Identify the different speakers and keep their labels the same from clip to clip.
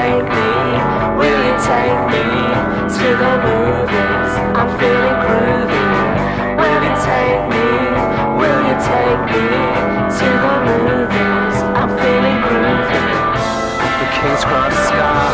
Speaker 1: take me? Will you take me to the movies? I'm feeling groovy. Will you take me? Will you take me to the movies? I'm feeling groovy. The King's Cross Scar,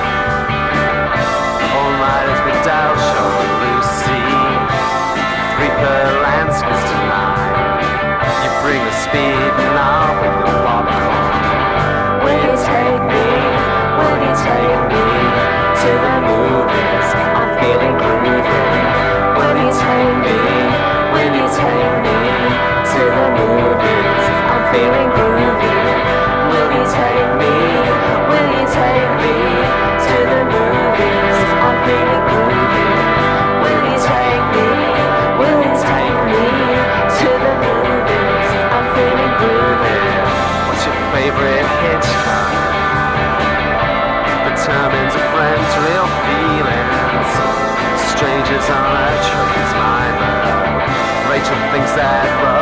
Speaker 1: all nighters with Dow Show and Lucy, 3 per Lansky's tonight. You bring the speed and I'll bring the popcorn. Will you take me? Will you take me to the movies? I'm feeling groovy. Will you take me? Will you take me to the movies? I'm feeling groovy. Will you take me? Will you take me to the movies? I'm feeling groovy. Will you take me? Will you take me to the movies? I'm feeling groovy. What's your favorite Hitchcock? Determines a friend's real feelings. Strangers on a train's mind. Rachel thinks that